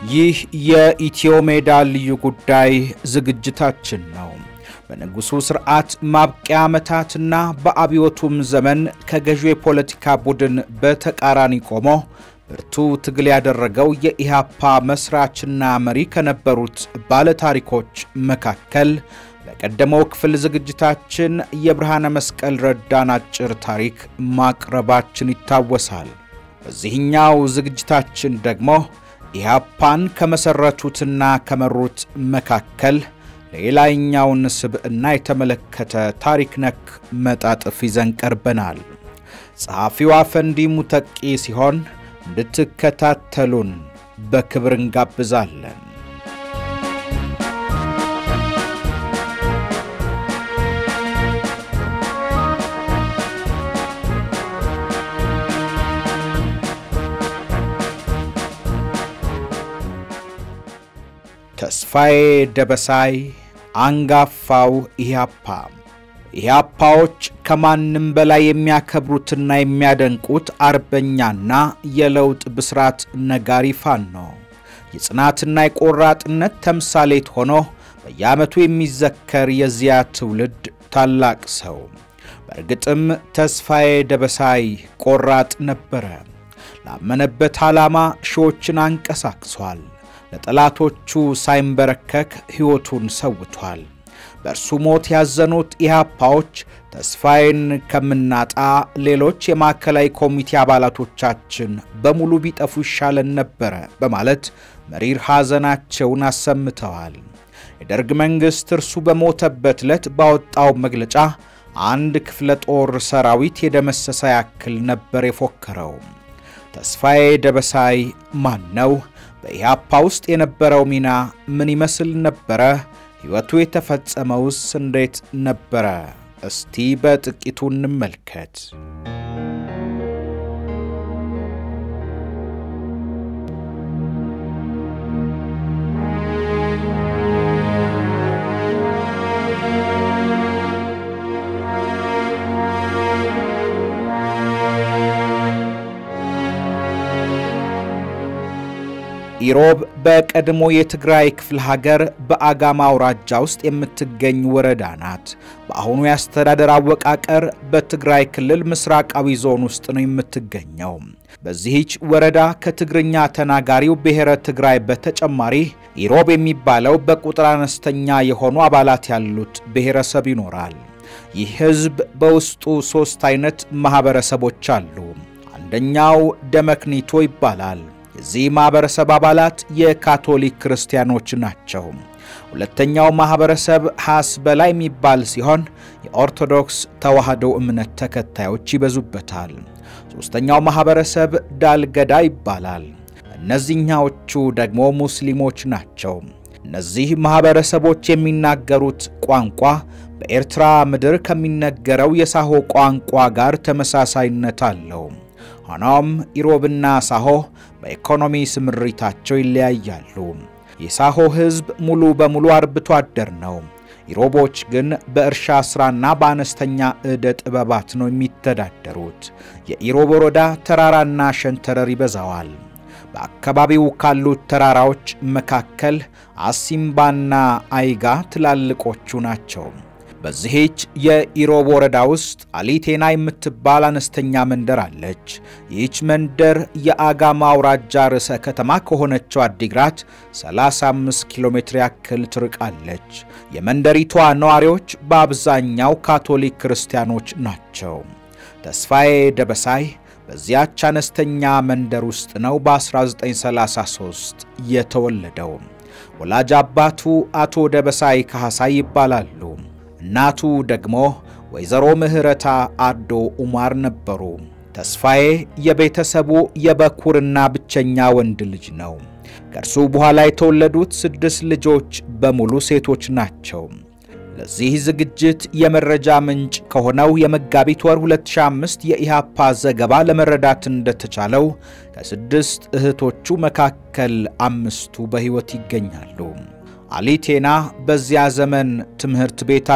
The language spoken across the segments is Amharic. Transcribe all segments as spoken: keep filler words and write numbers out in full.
ይህ የኢትዮ ሜዳ ልዩ ጉዳይ ዝግጅታችን ነው። በንጉሱ ስርዓት ማብቂያ ዓመታትና በአብዮቱም ዘመን ከገዢው የፖለቲካ ቡድን በተቃራኒ ቆሞ ብርቱ ትግል ያደረገው የኢሕአፓ መስራችና መሪ ከነበሩት ባለ ታሪኮች መካከል በቀደመው ክፍል ዝግጅታችን የብርሃነ መስቀል ረዳን አጭር ታሪክ ማቅረባችን ይታወሳል። በዚህኛው ዝግጅታችን ደግሞ ኢሕአፓን ከመሰረቱትና ከመሩት መካከል ሌላኛውን ስብዕና የተመለከተ ታሪክ ነክ መጣጥፍ ይዘን ቀርበናል። ጸሐፊው አፈንዲ ሙተቂ ሲሆን እንድትከታተሉን በክብር እንጋብዛለን። ተስፋዬ ደበሳይ አንጋፋው ኢሕአፓ ኢሕአፓዎች ከማንም በላይ የሚያከብሩትና የሚያደንቁት አርበኛና የለውጥ ብስራት ነጋሪ ፋኖ የጽናትና የቆራጥነት ተምሳሌት ሆኖ በየዓመቱ የሚዘከር የዚያ ትውልድ ታላቅ ሰው። በእርግጥም ተስፋዬ ደበሳይ ቆራጥ ነበረ። ላመነበት ዓላማ ሺዎችን አንቀሳቅሷል። ለጠላቶቹ ሳይንበረከክ ሕይወቱን ሰውቷል። በእርሱ ሞት ያዘኑት ኢሕአፓዎች ተስፋዬን ከምናጣ ሌሎች የማዕከላዊ ኮሚቴ አባላቶቻችን በሙሉ ቢጠፉ ይሻለን ነበር በማለት መሪር ሐዘናቸውን አሰምተዋል። የደርግ መንግስት እርሱ በሞተበት ዕለት ባወጣው መግለጫ አንድ ክፍለ ጦር ሰራዊት የደመሰሰ ያክል ነበር የፎከረው። ተስፋዬ ደበሳይ ማን ነው? በኢሕአፓ ውስጥ የነበረው ሚና ምን ይመስል ነበር? ሕይወቱ የተፈጸመውስ እንዴት ነበር? እስቲ በጥቂቱ እንመልከት። ኢሮብ በቀድሞ የትግራይ ክፍለ ሀገር በአጋማ አውራጃ ውስጥ የምትገኝ ወረዳ ናት። በአሁኑ ያስተዳደር አወቃቀር በትግራይ ክልል ምስራቃዊ ዞን ውስጥ ነው የምትገኘው። በዚህች ወረዳ ከትግርኛ ተናጋሪው ብሔረ ትግራይ በተጨማሪ ኢሮብ የሚባለው በቁጥር አነስተኛ የሆኑ አባላት ያሉት ብሔረሰብ ይኖራል። ይህ ህዝብ በውስጡ ሶስት አይነት ማህበረሰቦች አሉ። አንደኛው ደመክኒቶ ይባላል። የዚህ ማህበረሰብ አባላት የካቶሊክ ክርስቲያኖች ናቸው። ሁለተኛው ማህበረሰብ ሐስበላ የሚባል ሲሆን የኦርቶዶክስ ተዋህዶ እምነት ተከታዮች ይበዙበታል። ሶስተኛው ማህበረሰብ ዳልገዳ ይባላል። እነዚህኛዎቹ ደግሞ ሙስሊሞች ናቸው። እነዚህ ማህበረሰቦች የሚናገሩት ቋንቋ በኤርትራ ምድር ከሚነገረው የሳሆ ቋንቋ ጋር ተመሳሳይነት አለው። ሆኖም ኢሮብና ሳሆ በኢኮኖሚ ስምሪታቸው ይለያያሉ። የሳሆ ህዝብ ሙሉ በሙሉ አርብቶ አደር ነው። ኢሮቦች ግን በእርሻ ስራና በአነስተኛ ዕደ ጥበባት ነው የሚተዳደሩት። የኢሮብ ወረዳ ተራራና ሸንተረር ይበዛዋል። በአካባቢው ካሉት ተራራዎች መካከል አሲምባና አይጋ ትላልቆቹ ናቸው። በዚህች የኢሮብ ወረዳ ውስጥ አሊቴና የምትባል አነስተኛ መንደር አለች። ይህች መንደር የአጋማ አውራጃ ርዕሰ ከተማ ከሆነችው አዲግራት ሰላሳ አምስት ኪሎ ሜትር ያክል ትርቃለች። የመንደሪቷ ነዋሪዎች በአብዛኛው ካቶሊክ ክርስቲያኖች ናቸው። ተስፋዬ ደበሳይ በዚያች አነስተኛ መንደር ውስጥ ነው በ1933 የተወለደው። ወላጅ አባቱ አቶ ደበሳይ ካህሳይ ይባላሉ። እናቱ ደግሞ ወይዘሮ ምህረታ አዶ ኡማር ነበሩ። ተስፋዬ የቤተሰቡ የበኩርና ብቸኛ ወንድ ልጅ ነው። ከእርሱ በኋላ የተወለዱት ስድስት ልጆች በሙሉ ሴቶች ናቸው። ለዚህ ዝግጅት የመረጃ ምንጭ ከሆነው የመጋቢት ወር ሁለት ሺህ አምስት የኢሕአፓ ዘገባ ለመረዳት እንደተቻለው ከስድስት እህቶቹ መካከል አምስቱ በሕይወት ይገኛሉ። አሊቴና በዚያ ዘመን ትምህርት ቤት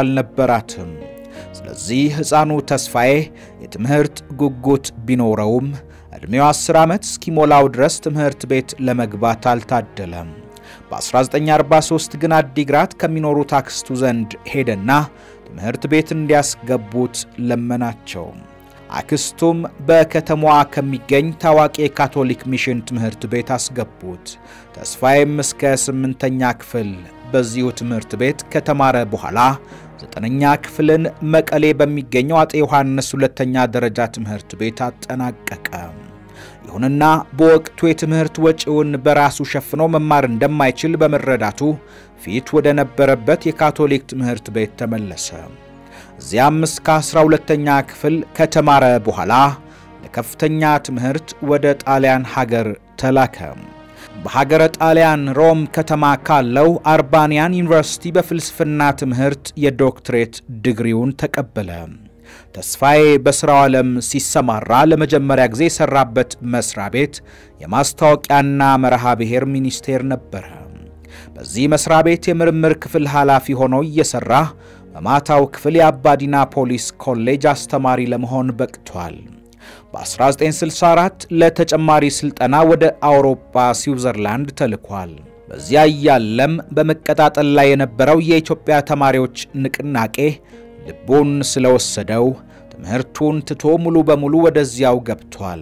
አልነበራትም። ስለዚህ ሕፃኑ ተስፋዬ የትምህርት ጉጉት ቢኖረውም እድሜው አስር ዓመት እስኪሞላው ድረስ ትምህርት ቤት ለመግባት አልታደለም። በ1943 ግን አዲግራት ከሚኖሩት አክስቱ ዘንድ ሄደና ትምህርት ቤት እንዲያስገቡት ለመናቸው። አክስቱም በከተማዋ ከሚገኝ ታዋቂ የካቶሊክ ሚሽን ትምህርት ቤት አስገቡት። ተስፋዬም እስከ ስምንተኛ ክፍል በዚሁ ትምህርት ቤት ከተማረ በኋላ ዘጠነኛ ክፍልን መቀሌ በሚገኘው አጤ ዮሐንስ ሁለተኛ ደረጃ ትምህርት ቤት አጠናቀቀ። ይሁንና በወቅቱ የትምህርት ወጪውን በራሱ ሸፍኖ መማር እንደማይችል በመረዳቱ ፊት ወደ ነበረበት የካቶሊክ ትምህርት ቤት ተመለሰ። እዚያም እስከ አስራ ሁለተኛ ክፍል ከተማረ በኋላ ለከፍተኛ ትምህርት ወደ ጣሊያን ሀገር ተላከ። በሀገረ ጣሊያን ሮም ከተማ ካለው አርባኒያን ዩኒቨርሲቲ በፍልስፍና ትምህርት የዶክትሬት ዲግሪውን ተቀበለ። ተስፋዬ በስራው ዓለም ሲሰማራ ለመጀመሪያ ጊዜ ሰራበት መስሪያ ቤት የማስታወቂያና መርሃ ብሔር ሚኒስቴር ነበር። በዚህ መስሪያ ቤት የምርምር ክፍል ኃላፊ ሆኖ እየሰራ በማታው ክፍል የአባዲና ፖሊስ ኮሌጅ አስተማሪ ለመሆን በቅቷል። በ1964 ለተጨማሪ ስልጠና ወደ አውሮፓ ስዊዘርላንድ ተልኳል። በዚያ ያለም በመቀጣጠል ላይ የነበረው የኢትዮጵያ ተማሪዎች ንቅናቄ ልቡን ስለወሰደው ትምህርቱን ትቶ ሙሉ በሙሉ ወደዚያው ገብቷል።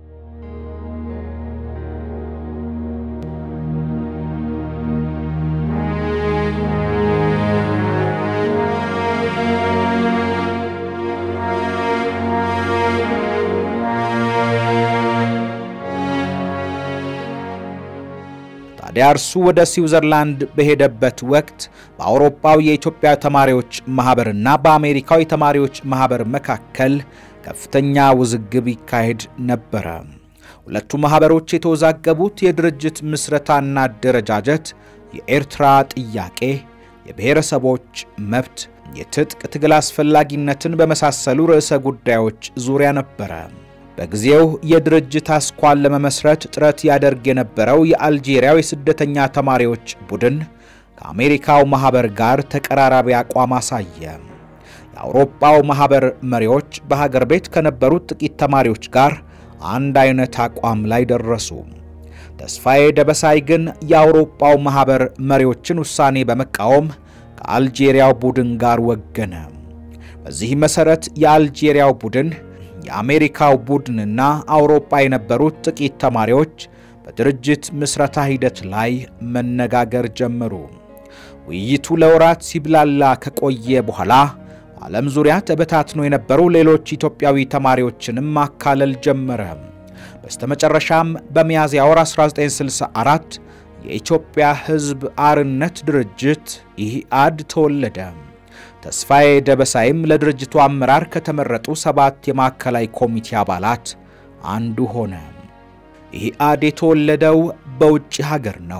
ዳርሱ ወደ ስዊዘርላንድ በሄደበት ወቅት በአውሮፓው የኢትዮጵያ ተማሪዎች ማህበርና በአሜሪካው የተማሪዎች ማህበር መካከል ከፍተኛ ውዝግብ ይካሄድ ነበር። ሁለቱ ማህበሮች የተወዛገቡት የድርጅት ምስረታና አደረጃጀት፣ የኤርትራ ጥያቄ፣ የብሔረሰቦች መብት፣ የትጥቅ ትግል አስፈላጊነትን በመሳሰሉ ርዕሰ ጉዳዮች ዙሪያ ነበር። በጊዜው የድርጅት አስኳል ለመመስረት ጥረት ያደርግ የነበረው የአልጄሪያው የስደተኛ ተማሪዎች ቡድን ከአሜሪካው ማህበር ጋር ተቀራራቢ አቋም አሳየ። የአውሮፓው ማህበር መሪዎች በሀገር ቤት ከነበሩት ጥቂት ተማሪዎች ጋር አንድ አይነት አቋም ላይ ደረሱ። ተስፋዬ ደበሳይ ግን የአውሮፓው ማህበር መሪዎችን ውሳኔ በመቃወም ከአልጄሪያው ቡድን ጋር ወገነ። በዚህ መሰረት የአልጄሪያው ቡድን የአሜሪካው ቡድንና አውሮፓ የነበሩት ጥቂት ተማሪዎች በድርጅት ምስረታ ሂደት ላይ መነጋገር ጀመሩ። ውይይቱ ለወራት ሲብላላ ከቆየ በኋላ ዓለም ዙሪያ ተበታትኖ የነበሩ ሌሎች ኢትዮጵያዊ ተማሪዎችንም ማካለል ጀመረ። በስተመጨረሻም በሚያዝያ ወር አስራ ዘጠኝ ስልሳ አራት የኢትዮጵያ ሕዝብ አርነት ድርጅት ኢሕአድ ተወለደ። ተስፋዬ ደበሳይም ለድርጅቱ አመራር ከተመረጡ ሰባት የማዕከላዊ ኮሚቴ አባላት አንዱ ሆነ። ኢሕአድ የተወለደው በውጭ ሀገር ነው።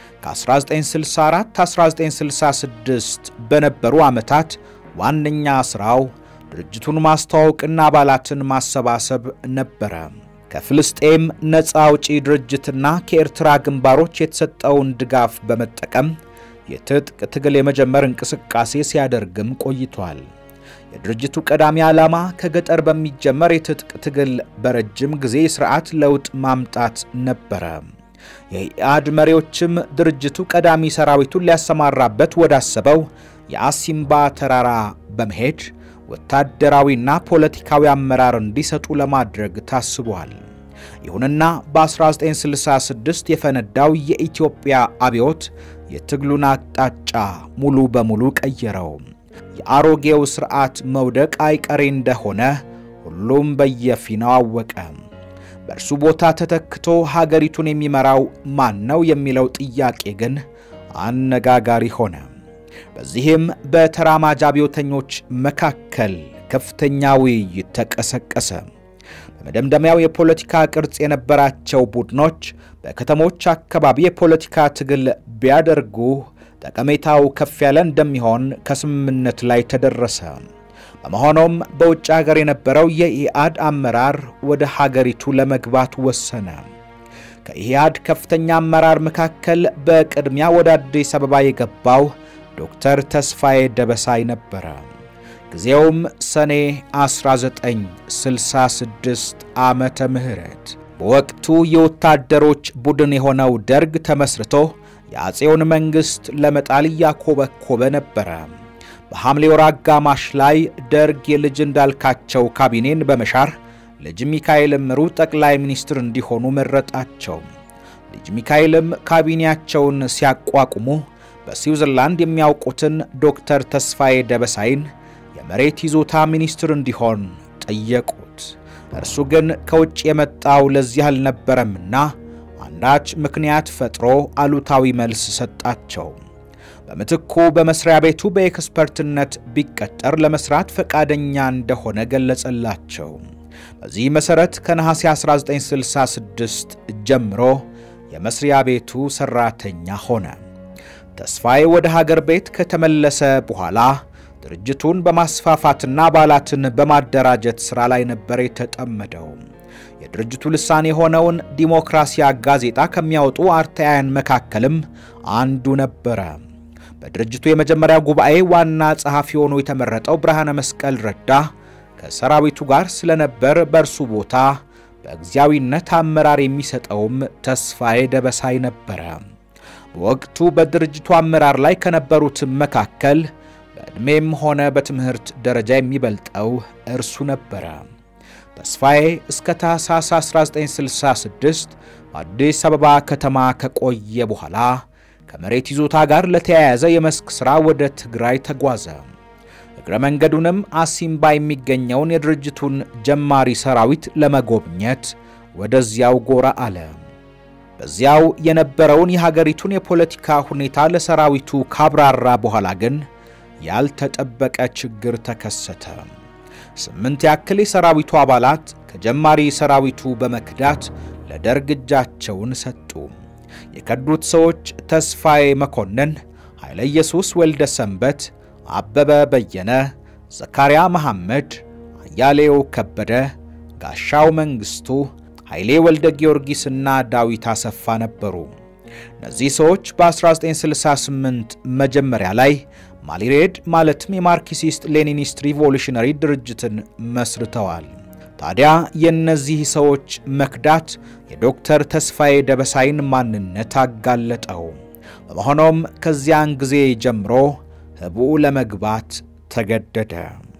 ከ1964 1966 በነበሩ ዓመታት ዋነኛ ስራው ድርጅቱን ማስተዋወቅና አባላትን ማሰባሰብ ነበር። ከፍልስጤም ነፃ አውጪ ድርጅትና ከኤርትራ ግንባሮች የተሰጠውን ድጋፍ በመጠቀም የትጥቅ ትግል የመጀመር እንቅስቃሴ ሲያደርግም ቆይቷል። የድርጅቱ ቀዳሚ ዓላማ ከገጠር በሚጀመር የትጥቅ ትግል በረጅም ጊዜ ስርዓት ለውጥ ማምጣት ነበር። የኢሕአድ መሪዎችም ድርጅቱ ቀዳሚ ሰራዊቱን ሊያሰማራበት ወዳሰበው የአሲምባ ተራራ በመሄድ ወታደራዊና ፖለቲካዊ አመራር እንዲሰጡ ለማድረግ ታስቧል። ይሁንና በ1966 የፈነዳው የኢትዮጵያ አብዮት የትግሉን አቅጣጫ ሙሉ በሙሉ ቀየረው። የአሮጌው ስርዓት መውደቅ አይቀሬ እንደሆነ ሁሉም በየፊናው አወቀ። በእርሱ ቦታ ተተክቶ ሀገሪቱን የሚመራው ማን ነው የሚለው ጥያቄ ግን አነጋጋሪ ሆነ። በዚህም በተራማጅ አብዮተኞች መካከል ከፍተኛ ውይይት ተቀሰቀሰ። በመደምደሚያው የፖለቲካ ቅርጽ የነበራቸው ቡድኖች በከተሞች አካባቢ የፖለቲካ ትግል ቢያደርጉ ጠቀሜታው ከፍ ያለ እንደሚሆን ከስምምነት ላይ ተደረሰ። በመሆኑም በውጭ ሀገር የነበረው የኢሕአድ አመራር ወደ ሀገሪቱ ለመግባት ወሰነ። ከኢሕአድ ከፍተኛ አመራር መካከል በቅድሚያ ወደ አዲስ አበባ የገባው ዶክተር ተስፋዬ ደበሳይ ነበር። ጊዜውም ሰኔ አስራ ዘጠኝ ስልሳ ስድስት ዓመተ ምህረት በወቅቱ የወታደሮች ቡድን የሆነው ደርግ ተመስርቶ የአጼውን መንግስት ለመጣል ያኮበኮበ ነበር። በሐምሌ ወር አጋማሽ ላይ ደርግ የልጅ እንዳልካቸው ካቢኔን በመሻር ልጅ ሚካኤል ምሩ ጠቅላይ ሚኒስትር እንዲሆኑ መረጣቸው። ልጅ ሚካኤልም ካቢኔያቸውን ሲያቋቁሙ በስዊዘርላንድ የሚያውቁትን ዶክተር ተስፋዬ ደበሳይን የመሬት ይዞታ ሚኒስትር እንዲሆን ጠየቁት። እርሱ ግን ከውጭ የመጣው ለዚህ አልነበረምና አንዳች ምክንያት ፈጥሮ አሉታዊ መልስ ሰጣቸው። በመትኩ በመስሪያ ቤቱ በኤክስፐርትነት ቢቀጠር ለመስራት ፈቃደኛ እንደሆነ ገለጸላቸው። በዚህ መሰረት ከነሐሴ አስራ ዘጠኝ ስልሳ ስድስት ጀምሮ የመስሪያ ቤቱ ሰራተኛ ሆነ። ተስፋዬ ወደ ሀገር ቤት ከተመለሰ በኋላ ድርጅቱን በማስፋፋትና አባላትን በማደራጀት ስራ ላይ ነበር የተጠመደው። የድርጅቱ ልሳን የሆነውን ዲሞክራሲያ ጋዜጣ ከሚያወጡ አርታያን መካከልም አንዱ ነበር። በድርጅቱ የመጀመሪያ ጉባኤ ዋና ጸሐፊ ሆኖ የተመረጠው ብርሃነ መስቀል ረዳ ከሰራዊቱ ጋር ስለነበር በእርሱ ቦታ በግዚያዊነት አመራር የሚሰጠውም ተስፋዬ ደበሳይ ነበር። በወቅቱ በድርጅቱ አመራር ላይ ከነበሩት መካከል በእድሜም ሆነ በትምህርት ደረጃ የሚበልጠው እርሱ ነበር። ተስፋዬ እስከ ታህሳስ አስራ ዘጠኝ ስልሳ ስድስት በአዲስ አበባ ከተማ ከቆየ በኋላ ከመሬት ይዞታ ጋር ለተያያዘ የመስክ ሥራ ወደ ትግራይ ተጓዘ። እግረ መንገዱንም አሲምባ የሚገኘውን የድርጅቱን ጀማሪ ሰራዊት ለመጎብኘት ወደዚያው ጎራ አለ። በዚያው የነበረውን የሀገሪቱን የፖለቲካ ሁኔታ ለሰራዊቱ ካብራራ በኋላ ግን ያልተጠበቀ ችግር ተከሰተ። ስምንት ያክል የሰራዊቱ አባላት ከጀማሪ ሰራዊቱ በመክዳት ለደርግ እጃቸውን ሰጡ። የከዱት ሰዎች ተስፋዬ መኮንን፣ ኃይለ ኢየሱስ ወልደ ሰንበት፣ አበበ በየነ፣ ዘካሪያ መሐመድ፣ አያሌው ከበደ፣ ጋሻው መንግስቱ፣ ኃይሌ ወልደ ጊዮርጊስና ዳዊት አሰፋ ነበሩ። እነዚህ ሰዎች በ1968 መጀመሪያ ላይ ማሊሬድ ማለትም የማርክሲስት ሌኒኒስት ሪቮሉሽነሪ ድርጅትን መስርተዋል። ታዲያ የነዚህ ሰዎች መክዳት የዶክተር ተስፋዬ ደበሳይን ማንነት አጋለጠው። በመሆኑም ከዚያን ጊዜ ጀምሮ ህቡ ለመግባት ተገደደ።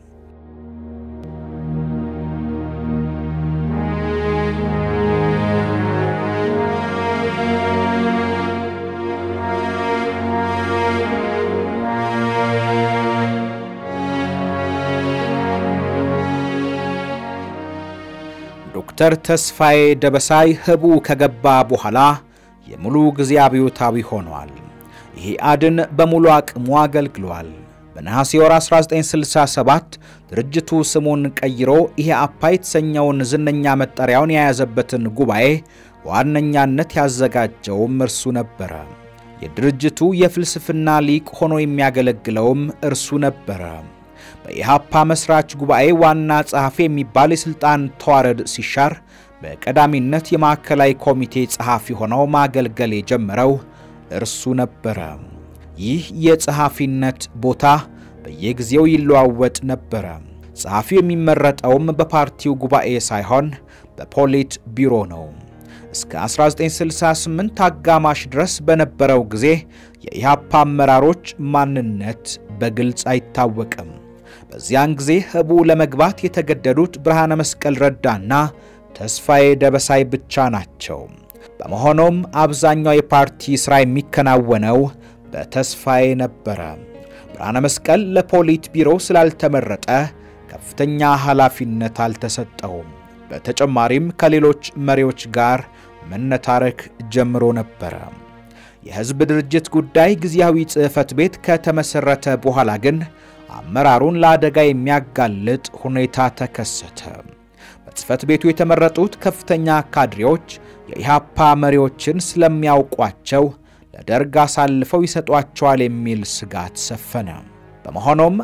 ዶክተር ተስፋዬ ደበሳይ ህቡ ከገባ በኋላ የሙሉ ጊዜ አብዮታዊ ሆኗል። ይሄ አድን በሙሉ አቅሙ አገልግሏል። በነሐሴ ወር አስራ ዘጠኝ ስልሳ ሰባት ድርጅቱ ስሙን ቀይሮ ኢሕአፓ የተሰኘውን ዝነኛ መጠሪያውን የያዘበትን ጉባኤ ዋነኛነት ያዘጋጀውም እርሱ ነበር። የድርጅቱ የፍልስፍና ሊቅ ሆኖ የሚያገለግለውም እርሱ ነበር። በኢሕአፓ መስራች ጉባኤ ዋና ጸሐፊ የሚባል የስልጣን ተዋረድ ሲሻር በቀዳሚነት የማዕከላዊ ኮሚቴ ጸሐፊ ሆኖ ማገልገል የጀመረው እርሱ ነበር። ይህ የጸሐፊነት ቦታ በየጊዜው ይለዋወጥ ነበር። ጸሐፊው የሚመረጠውም በፓርቲው ጉባኤ ሳይሆን በፖሊት ቢሮ ነው። እስከ አስራ ዘጠኝ ስልሳ ስምንት አጋማሽ ድረስ በነበረው ጊዜ የኢሕአፓ አመራሮች ማንነት በግልጽ አይታወቅም። በዚያን ጊዜ ህቡ ለመግባት የተገደዱት ብርሃነ መስቀል ረዳና ተስፋዬ ደበሳይ ብቻ ናቸው። በመሆኑም አብዛኛው የፓርቲ ሥራ የሚከናወነው በተስፋዬ ነበር። ብርሃነ መስቀል ለፖሊት ቢሮ ስላልተመረጠ ከፍተኛ ኃላፊነት አልተሰጠውም። በተጨማሪም ከሌሎች መሪዎች ጋር መነታረክ ጀምሮ ነበር። የህዝብ ድርጅት ጉዳይ ግዚያዊ ጽሕፈት ቤት ከተመሰረተ በኋላ ግን አመራሩን ለአደጋ የሚያጋልጥ ሁኔታ ተከሰተ። በጽሕፈት ቤቱ የተመረጡት ከፍተኛ ካድሬዎች የኢሕአፓ መሪዎችን ስለሚያውቋቸው ለደርግ አሳልፈው ይሰጧቸዋል የሚል ስጋት ሰፈነ። በመሆኑም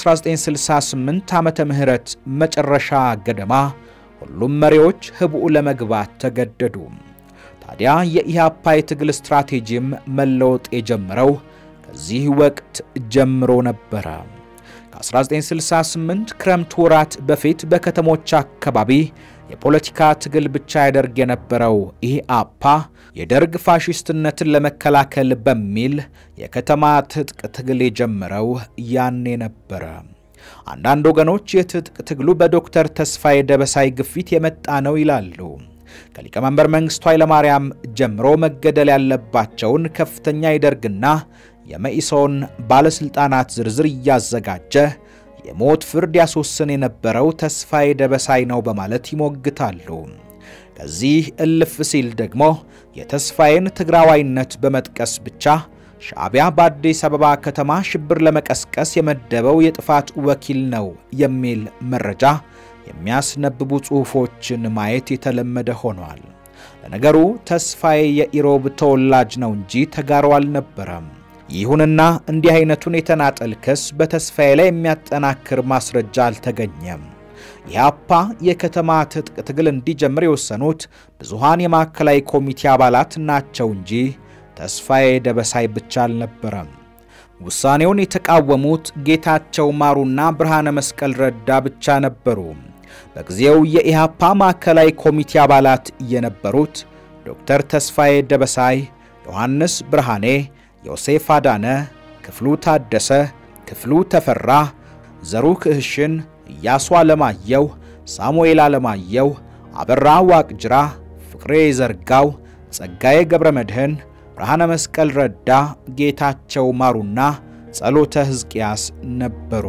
በ1968 ዓመተ ምህረት መጨረሻ ገደማ ሁሉም መሪዎች ህቡዕ ለመግባት ተገደዱ። ታዲያ የኢሕአፓ የትግል ስትራቴጂም መለወጥ የጀመረው ከዚህ ወቅት ጀምሮ ነበር። ከ1968 ክረምት ወራት በፊት በከተሞች አካባቢ የፖለቲካ ትግል ብቻ ያደርግ የነበረው ኢሕአፓ የደርግ ፋሺስትነትን ለመከላከል በሚል የከተማ ትጥቅ ትግል የጀመረው ያኔ ነበር። አንዳንድ ወገኖች የትጥቅ ትግሉ በዶክተር ተስፋዬ ደበሳይ ግፊት የመጣ ነው ይላሉ። ከሊቀመንበር መንግስቱ ኃይለማርያም ጀምሮ መገደል ያለባቸውን ከፍተኛ የደርግና የመኢሶን ባለስልጣናት ዝርዝር ያዘጋጀ የሞት ፍርድ ያስወሰነ የነበረው ተስፋዬ ደበሳይ ነው በማለት ይሞግታሉ። ከዚህ እልፍ ሲል ደግሞ የተስፋዬን ትግራዋይነት በመጥቀስ ብቻ ሻዕቢያ በአዲስ አበባ ከተማ ሽብር ለመቀስቀስ የመደበው የጥፋት ወኪል ነው የሚል መረጃ የሚያስነብቡ ጽሑፎችን ማየት የተለመደ ሆኗል። ለነገሩ ተስፋዬ የኢሮብ ተወላጅ ነው እንጂ ተጋሩ አልነበረም። ይሁንና እንዲህ አይነቱን የተናጠል ክስ በተስፋዬ ላይ የሚያጠናክር ማስረጃ አልተገኘም። ኢሕአፓ የከተማ ትጥቅ ትግል እንዲጀምር የወሰኑት ብዙሃን የማዕከላዊ ኮሚቴ አባላት ናቸው እንጂ ተስፋዬ ደበሳይ ብቻ አልነበረም። ውሳኔውን የተቃወሙት ጌታቸው ማሩና ብርሃነ መስቀል ረዳ ብቻ ነበሩ። በጊዜው የኢሕአፓ ማዕከላዊ ኮሚቴ አባላት የነበሩት ዶክተር ተስፋዬ ደበሳይ፣ ዮሐንስ ብርሃኔ፣ ዮሴፍ አዳነ፣ ክፍሉ ታደሰ፣ ክፍሉ ተፈራ፣ ዘሩ ክህሽን፣ ኢያሱ አለማየሁ፣ ሳሙኤል አለማየሁ፣ አበራ ዋቅጅራ፣ ፍቅሬ ዘርጋው፣ ጸጋዬ ገብረመድህን፣ ብርሃነ መስቀል ረዳ፣ ጌታቸው ማሩና ጸሎተ ሕዝቅያስ ነበሩ።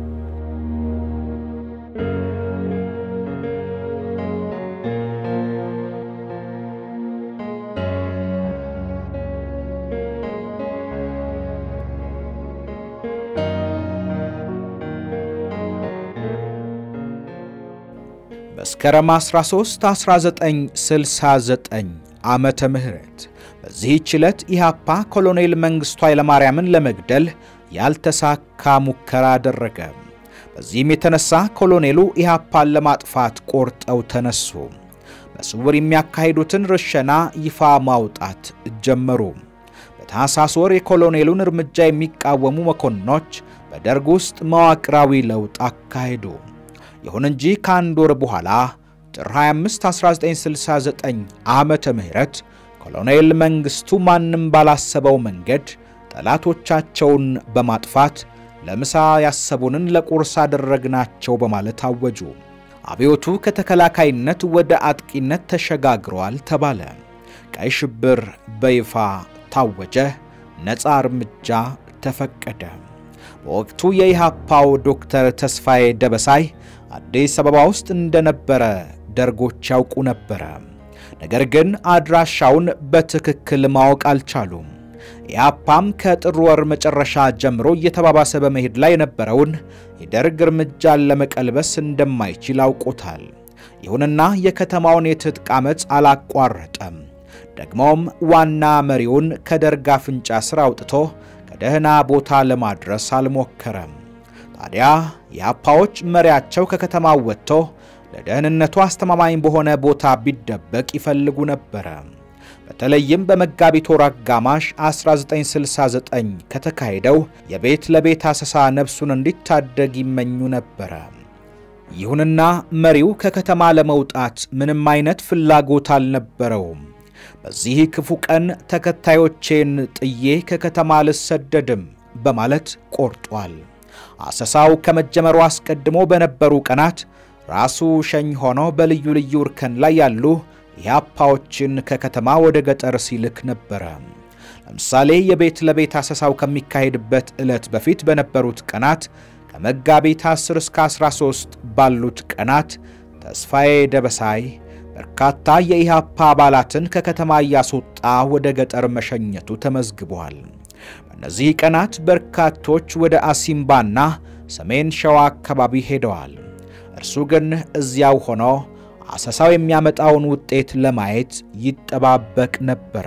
መስከረም አስራ ሶስት አስራ ዘጠኝ ስልሳ ዘጠኝ ዓመተ ምህረት በዚህ ዕለት ኢሕአፓ ኮሎኔል መንግስቱ ኃይለማርያምን ለመግደል ያልተሳካ ሙከራ አደረገ። በዚህም የተነሳ ኮሎኔሉ ኢሕአፓን ለማጥፋት ቆርጠው ተነሱ። በስውር የሚያካሂዱትን ርሸና ይፋ ማውጣት ጀመሩ። በታህሳስ ወር የኮሎኔሉን እርምጃ የሚቃወሙ መኮንኖች በደርግ ውስጥ መዋቅራዊ ለውጥ አካሄዱ። ይሁን እንጂ ከአንድ ወር በኋላ ጥር ሃያ አምስት አስራ ዘጠኝ ስልሳ ዘጠኝ ዓመተ ምህረት ኮሎኔል መንግስቱ ማንም ባላሰበው መንገድ ጠላቶቻቸውን በማጥፋት ለምሳ ያሰቡንን ለቁርስ አደረግናቸው በማለት አወጁ። አብዮቱ ከተከላካይነት ወደ አጥቂነት ተሸጋግሯል ተባለ። ቀይ ሽብር በይፋ ታወጀ። ነፃ እርምጃ ተፈቀደ። በወቅቱ የኢሕአፓው ዶክተር ተስፋዬ ደበሳይ አዲስ አበባ ውስጥ እንደነበረ ደርጎች ያውቁ ነበር። ነገር ግን አድራሻውን በትክክል ማወቅ አልቻሉም። ኢሕአፓም ከጥር ወር መጨረሻ ጀምሮ እየተባባሰ በመሄድ ላይ የነበረውን የደርግ እርምጃን ለመቀልበስ እንደማይችል አውቆታል። ይሁንና የከተማውን የትጥቅ አመጽ አላቋረጠም። ደግሞም ዋና መሪውን ከደርግ አፍንጫ ስር አውጥቶ ከደህና ቦታ ለማድረስ አልሞከረም። ታዲያ ኢሕአፓዎች መሪያቸው ከከተማው ወጥቶ ለደህንነቱ አስተማማኝ በሆነ ቦታ ቢደበቅ ይፈልጉ ነበር። በተለይም በመጋቢት ወር አጋማሽ አስራ ዘጠኝ ስልሳ ዘጠኝ ከተካሄደው የቤት ለቤት አሰሳ ነፍሱን እንዲታደግ ይመኙ ነበር። ይሁንና መሪው ከከተማ ለመውጣት ምንም አይነት ፍላጎት አልነበረውም። በዚህ ክፉ ቀን ተከታዮቼን ጥዬ ከከተማ ልሰደድም በማለት ቆርጧል። አሰሳው ከመጀመሩ አስቀድሞ በነበሩ ቀናት ራሱ ሸኝ ሆኖ በልዩ ልዩ እርከን ላይ ያሉ ኢሕአፓዎችን ከከተማ ወደ ገጠር ሲልክ ነበር። ለምሳሌ የቤት ለቤት አሰሳው ከሚካሄድበት ዕለት በፊት በነበሩት ቀናት ከመጋቢት አስር እስከ አስራ ሶስት ባሉት ቀናት ተስፋዬ ደበሳይ በርካታ የኢሕአፓ አባላትን ከከተማ ያስወጣ ወደ ገጠር መሸኘቱ ተመዝግቧል። በእነዚህ ቀናት በርካቶች ወደ አሲምባና ሰሜን ሸዋ አካባቢ ሄደዋል። እርሱ ግን እዚያው ሆኖ አሰሳው የሚያመጣውን ውጤት ለማየት ይጠባበቅ ነበር።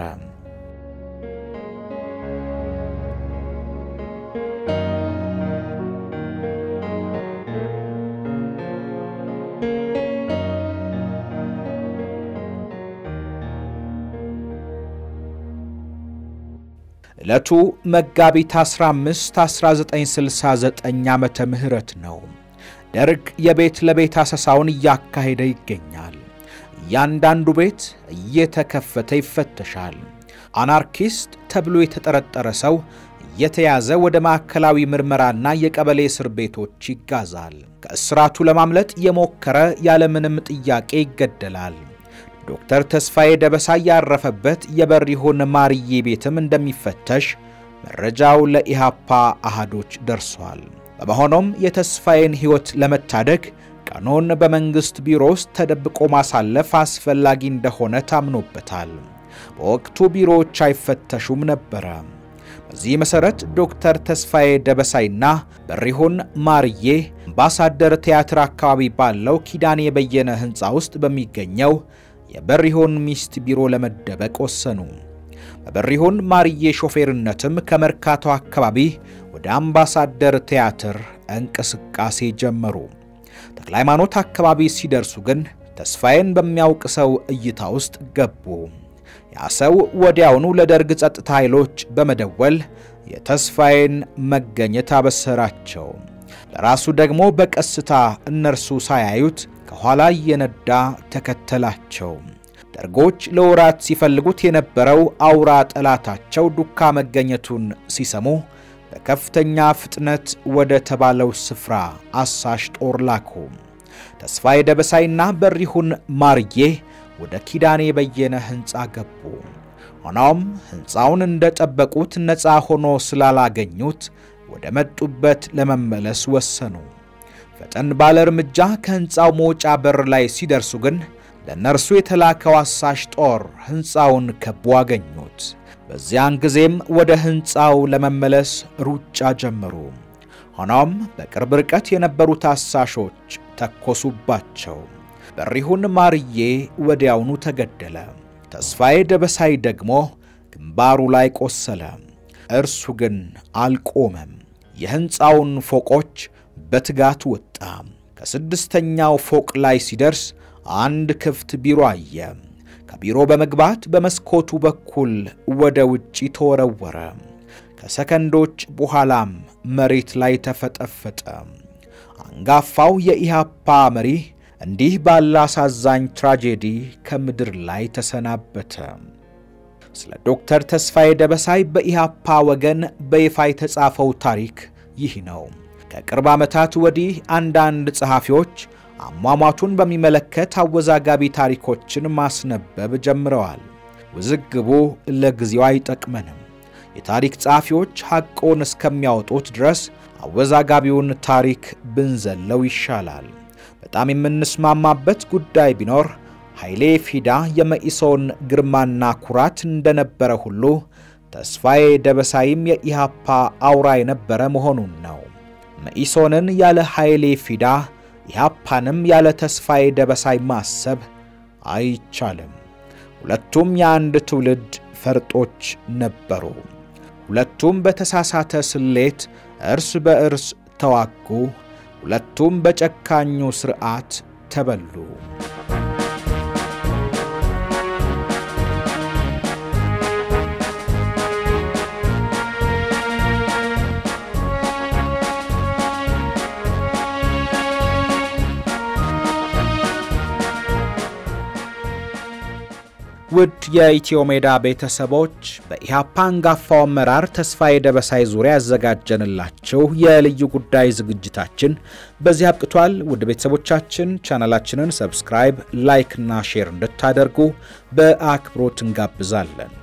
ዕለቱ መጋቢት አስራ አምስት አስራ ዘጠኝ ስልሳ ዘጠኝ ዓመተ ምህረት ነው። ደርግ የቤት ለቤት አሰሳውን ያካሄደ ይገኛል። ያንዳንዱ ቤት እየተከፈተ ይፈተሻል። አናርኪስት ተብሎ የተጠረጠረ ሰው የተያዘ ወደ ማዕከላዊ ምርመራና የቀበሌ እስር ቤቶች ይጋዛል። ከእስራቱ ለማምለጥ የሞከረ ያለምንም ጥያቄ ይገደላል። ዶክተር ተስፋዬ ደበሳይ ያረፈበት የበሪሁን ማርዬ ቤትም እንደሚፈተሽ መረጃው ለኢሕአፓ አሃዶች ደርሷል። በመሆኑም የተስፋዬን ሕይወት ለመታደግ ቀኖን በመንግስት ቢሮ ውስጥ ተደብቆ ማሳለፍ አስፈላጊ እንደሆነ ታምኖበታል። በወቅቱ ቢሮዎች አይፈተሹም ነበር። በዚህ መሰረት ዶክተር ተስፋዬ ደበሳይና በሪሁን ማርዬ አምባሳደር ቲያትር አካባቢ ባለው ኪዳኔ በየነ ህንጻ ውስጥ በሚገኘው የበሪሁን ሚስት ቢሮ ለመደበቅ ወሰኑ። በበሪሁን ማርዬ ሾፌርነትም ከመርካቶ አካባቢ ወደ አምባሳደር ቲያትር እንቅስቃሴ ጀመሩ። ተክለሃይማኖት አካባቢ ሲደርሱ ግን ተስፋዬን በሚያውቅ ሰው እይታ ውስጥ ገቡ። ያ ሰው ወዲያውኑ ለደርግ ጸጥታ ኃይሎች በመደወል የተስፋዬን መገኘት አበሰራቸው። ለራሱ ደግሞ በቀስታ እነርሱ ሳያዩት ከኋላ የነዳ ተከተላቸው። ደርጎች ለወራት ሲፈልጉት የነበረው አውራ ጠላታቸው ዱካ መገኘቱን ሲሰሙ በከፍተኛ ፍጥነት ወደ ተባለው ስፍራ አሳሽ ጦር ላኩ። ተስፋዬ ደበሳይና በሪሁን ማርዬ ወደ ኪዳኔ በየነ ህንጻ ገቡ። ሆኖም ህንጻውን እንደጠበቁት ነፃ ሆኖ ስላላገኙት ወደ መጡበት ለመመለስ ወሰኑ። ፈጠን ባለ እርምጃ ከህንጻው መውጫ በር ላይ ሲደርሱ ግን ለነርሱ የተላከው አሳሽ ጦር ህንጻውን ከቦ አገኙት። በዚያን ጊዜም ወደ ህንጻው ለመመለስ ሩጫ ጀመሩ። ሆኖም በቅርብ ርቀት የነበሩት አሳሾች ተኮሱባቸው። በሪሁን ማርዬ ወዲያውኑ ተገደለ። ተስፋዬ ደበሳይ ደግሞ ግንባሩ ላይ ቆሰለ። እርሱ ግን አልቆመም። የህንጻውን ፎቆች በትጋት ወጣ። ከስድስተኛው ፎቅ ላይ ሲደርስ አንድ ክፍት ቢሮ አየ። ከቢሮ በመግባት በመስኮቱ በኩል ወደ ውጪ ተወረወረ። ከሰከንዶች በኋላም መሬት ላይ ተፈጠፈጠ። አንጋፋው የኢሕአፓ መሪ እንዲህ ባለ አሳዛኝ ትራጀዲ ከምድር ላይ ተሰናበተ። ስለ ዶክተር ተስፋዬ ደበሳይ በኢሕአፓ ወገን በይፋ የተጻፈው ታሪክ ይህ ነው። ከቅርብ ዓመታት ወዲህ አንዳንድ ጸሐፊዎች አሟሟቱን በሚመለከት አወዛጋቢ ታሪኮችን ማስነበብ ጀምረዋል። ውዝግቡ ለጊዜው አይጠቅመንም። የታሪክ ጸሐፊዎች ሐቁን እስከሚያወጡት ድረስ አወዛጋቢውን ታሪክ ብንዘለው ይሻላል። በጣም የምንስማማበት ጉዳይ ቢኖር ኃይሌ ፊዳ የመኢሶን ግርማና ኩራት እንደነበረ ሁሉ ተስፋዬ ደበሳይም የኢሕአፓ አውራ የነበረ መሆኑን ነው። መኢሶንን ያለ ኃይሌ ፊዳ ኢሕአፓንም ያለ ተስፋዬ ደበሳይ ማሰብ አይቻልም። ሁለቱም የአንድ ትውልድ ፈርጦች ነበሩ። ሁለቱም በተሳሳተ ስሌት እርስ በእርስ ተዋጉ። ሁለቱም በጨካኙ ሥርዓት ተበሉ። ውድ የኢትዮ ሜዳ ቤተሰቦች በኢሕአፓ አንጋፋው አመራር ተስፋዬ ደበሳይ ዙሪያ ያዘጋጀንላችሁ የልዩ ጉዳይ ዝግጅታችን በዚህ አብቅቷል። ውድ ቤተሰቦቻችን ቻናላችንን ሰብስክራይብ፣ ላይክ እና ሼር እንድታደርጉ በአክብሮት እንጋብዛለን።